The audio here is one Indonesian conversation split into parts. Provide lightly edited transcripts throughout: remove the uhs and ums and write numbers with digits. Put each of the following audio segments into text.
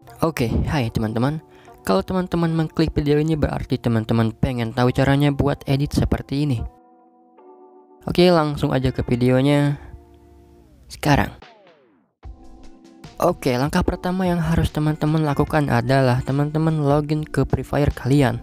Oke, hai teman-teman. Kalau teman-teman mengklik video ini berarti teman-teman pengen tahu caranya buat edit seperti ini. Oke, langsung aja ke videonya sekarang. Oke, langkah pertama yang harus teman-teman lakukan adalah teman-teman login ke Free Fire kalian.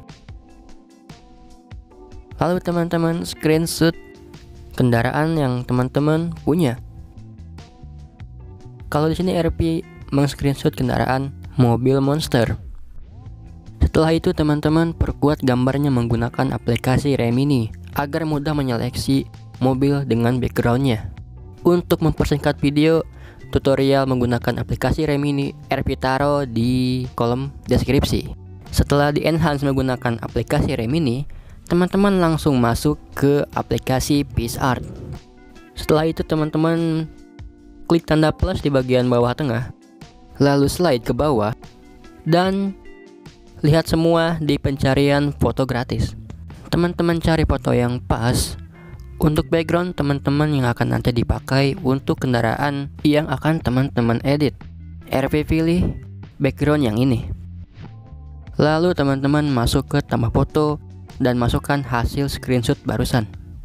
Lalu teman-teman screenshot kendaraan yang teman-teman punya. Kalau di sini RP meng-screenshot kendaraan mobil monster. Setelah itu teman-teman perkuat gambarnya menggunakan aplikasi Remini agar mudah menyeleksi mobil dengan backgroundnya. Untuk mempersingkat video tutorial menggunakan aplikasi Remini, RP taruh di kolom deskripsi. Setelah di-enhance menggunakan aplikasi Remini, teman-teman langsung masuk ke aplikasi PixArt. Setelah itu teman-teman klik tanda plus di bagian bawah tengah, lalu slide ke bawah dan lihat semua di pencarian foto gratis. Teman-teman cari foto yang pas. Untuk background teman-teman yang akan nanti dipakai untuk kendaraan yang akan teman-teman edit, RP pilih background yang ini. Lalu teman-teman masuk ke tambah foto dan masukkan hasil screenshot barusan.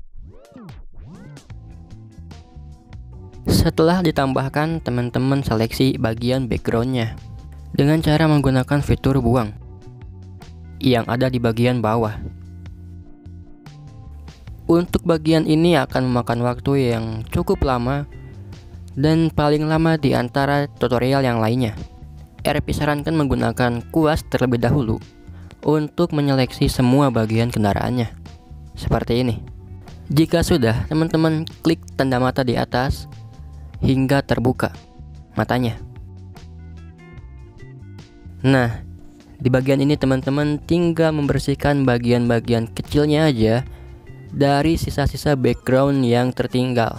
Setelah ditambahkan, teman-teman seleksi bagian backgroundnya dengan cara menggunakan fitur buang yang ada di bagian bawah. Untuk bagian ini akan memakan waktu yang cukup lama dan paling lama di antara tutorial yang lainnya. RP sarankan menggunakan kuas terlebih dahulu untuk menyeleksi semua bagian kendaraannya seperti ini. Jika sudah, teman-teman klik tanda mata di atas hingga terbuka matanya. Nah, di bagian ini teman-teman tinggal membersihkan bagian-bagian kecilnya aja dari sisa-sisa background yang tertinggal.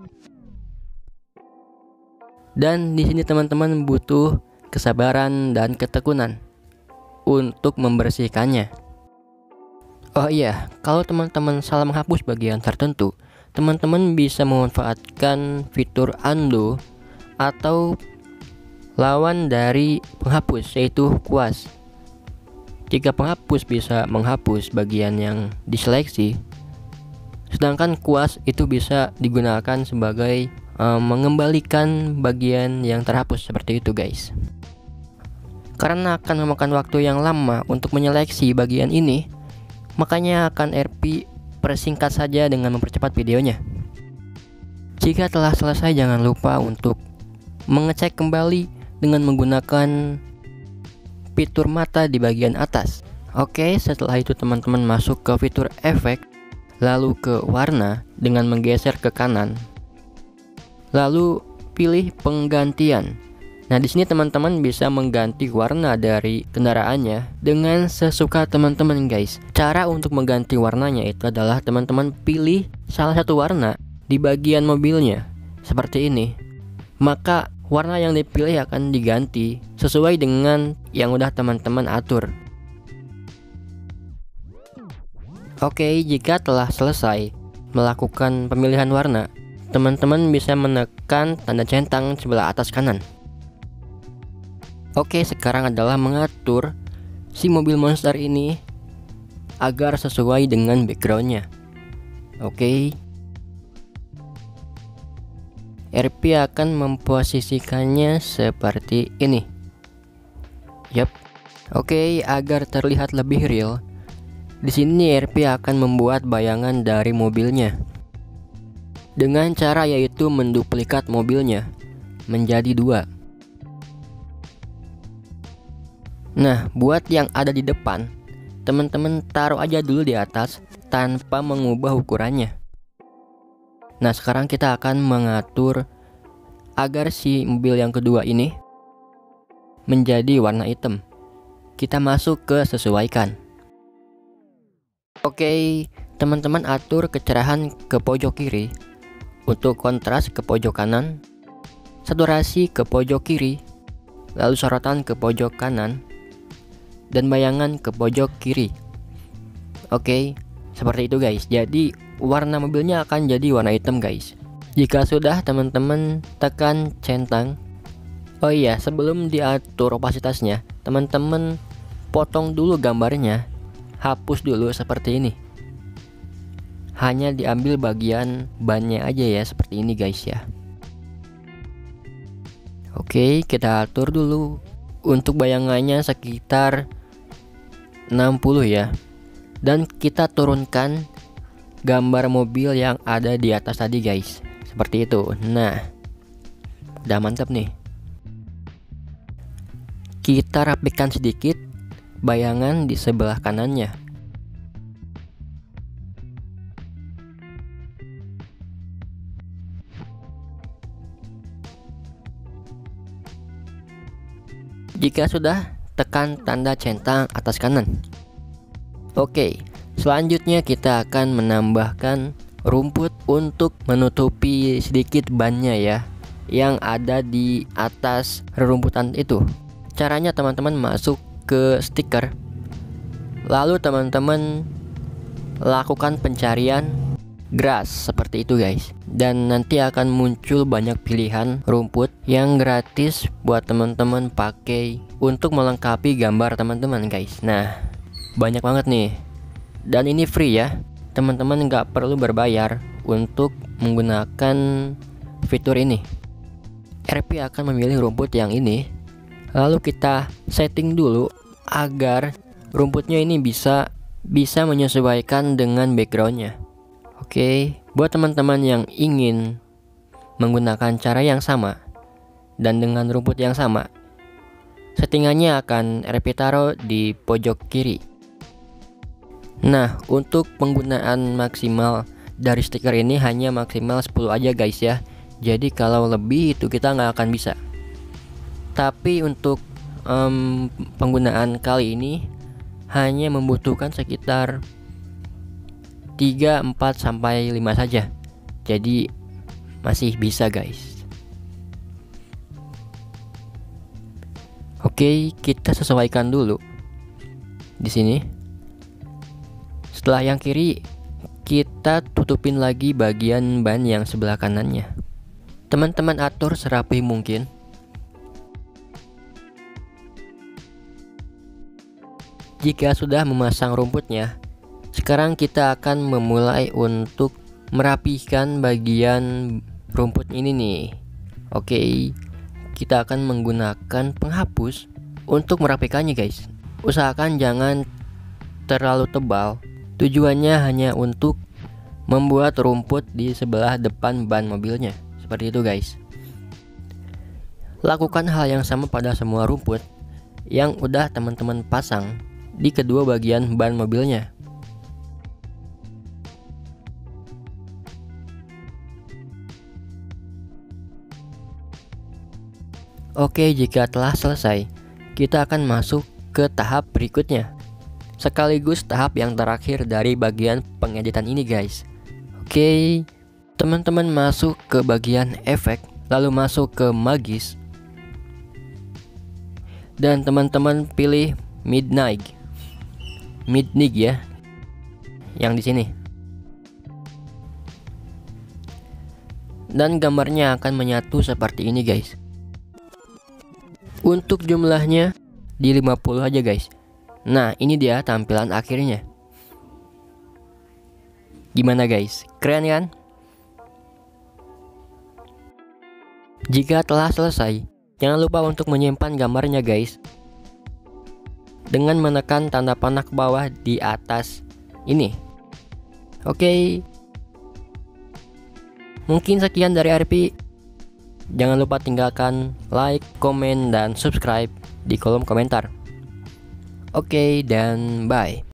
Dan di sini teman-teman butuh kesabaran dan ketekunan untuk membersihkannya. Oh iya, kalau teman-teman salah menghapus bagian tertentu, teman-teman bisa memanfaatkan fitur undo atau lawan dari penghapus, yaitu kuas. Jika penghapus bisa menghapus bagian yang diseleksi, sedangkan kuas itu bisa digunakan sebagai mengembalikan bagian yang terhapus seperti itu guys. Karena akan memakan waktu yang lama untuk menyeleksi bagian ini, makanya akan RP persingkat saja dengan mempercepat videonya. Jika telah selesai, jangan lupa untuk mengecek kembali dengan menggunakan fitur mata di bagian atas. Oke, setelah itu teman-teman masuk ke fitur efek, lalu ke warna dengan menggeser ke kanan, lalu pilih penggantian. Nah, di sini teman-teman bisa mengganti warna dari kendaraannya dengan sesuka teman-teman guys. Cara untuk mengganti warnanya itu adalah teman-teman pilih salah satu warna di bagian mobilnya seperti ini. Maka warna yang dipilih akan diganti sesuai dengan yang udah teman-teman atur. Oke, jika telah selesai melakukan pemilihan warna, teman-teman bisa menekan tanda centang sebelah atas kanan. Oke, sekarang adalah mengatur si mobil monster ini agar sesuai dengan backgroundnya. Oke, RP akan memposisikannya seperti ini. Yap. Oke, agar terlihat lebih real, di sini RP akan membuat bayangan dari mobilnya dengan cara yaitu menduplikat mobilnya menjadi dua. Nah, buat yang ada di depan, teman-teman taruh aja dulu di atas tanpa mengubah ukurannya. Nah, sekarang kita akan mengatur agar si mobil yang kedua ini menjadi warna hitam. Kita masuk ke sesuaikan. Oke, teman-teman atur kecerahan ke pojok kiri, untuk kontras ke pojok kanan, saturasi ke pojok kiri, lalu sorotan ke pojok kanan, dan bayangan ke pojok kiri. Oke, seperti itu guys. Jadi warna mobilnya akan jadi warna hitam guys. Jika sudah, teman-teman tekan centang Oh iya, sebelum diatur opasitasnya, teman-teman potong dulu gambarnya, hapus dulu seperti ini. Hanya diambil bagian bannya aja ya, seperti ini guys ya. Oke, kita atur dulu. Untuk bayangannya sekitar 60 ya. Dan kita turunkan gambar mobil yang ada di atas tadi guys, seperti itu. Nah, udah mantap nih. Kita rapikan sedikit bayangan di sebelah kanannya. Jika sudah, tekan tanda centang atas kanan. Oke, selanjutnya kita akan menambahkan rumput untuk menutupi sedikit bannya ya, yang ada di atas rerumputan itu. Caranya teman-teman masuk ke stiker, lalu teman-teman lakukan pencarian grass seperti itu guys, dan nanti akan muncul banyak pilihan rumput yang gratis buat teman-teman pakai untuk melengkapi gambar teman-teman guys. Nah, banyak banget nih, dan ini free ya, teman-teman nggak perlu berbayar untuk menggunakan fitur ini. RP akan memilih rumput yang ini, lalu kita setting dulu agar rumputnya ini bisa menyesuaikan dengan backgroundnya. Oke, buat teman-teman yang ingin menggunakan cara yang sama dan dengan rumput yang sama, settingannya akan RP taruh di pojok kiri. Nah, untuk penggunaan maksimal dari stiker ini hanya maksimal 10 aja guys ya. Jadi kalau lebih itu kita nggak akan bisa. Tapi untuk penggunaan kali ini hanya membutuhkan sekitar 3, 4, sampai 5 saja. Jadi masih bisa guys. Oke, kita sesuaikan dulu di sini. Setelah yang kiri, kita tutupin lagi bagian ban yang sebelah kanannya. Teman-teman atur serapi mungkin. Jika sudah memasang rumputnya, sekarang kita akan memulai untuk merapihkan bagian rumput ini nih. Oke, kita akan menggunakan penghapus untuk merapikannya guys. Usahakan jangan terlalu tebal. Tujuannya hanya untuk membuat rumput di sebelah depan ban mobilnya. Seperti itu guys. Lakukan hal yang sama pada semua rumput yang udah teman-teman pasang di kedua bagian ban mobilnya. Oke, jika telah selesai, kita akan masuk ke tahap berikutnya, sekaligus tahap yang terakhir dari bagian pengeditan ini guys. Oke, teman-teman masuk ke bagian efek, lalu masuk ke magis, dan teman-teman pilih midnight ya, yang di sini. Dan gambarnya akan menyatu seperti ini guys. Untuk jumlahnya di 50 aja guys. Nah, ini dia tampilan akhirnya. Gimana guys? Keren kan? Jika telah selesai, jangan lupa untuk menyimpan gambarnya guys, dengan menekan tanda panah ke bawah di atas ini. Oke. Mungkin sekian dari RP. Jangan lupa tinggalkan like, komen, dan subscribe di kolom komentar. Oke, dan bye.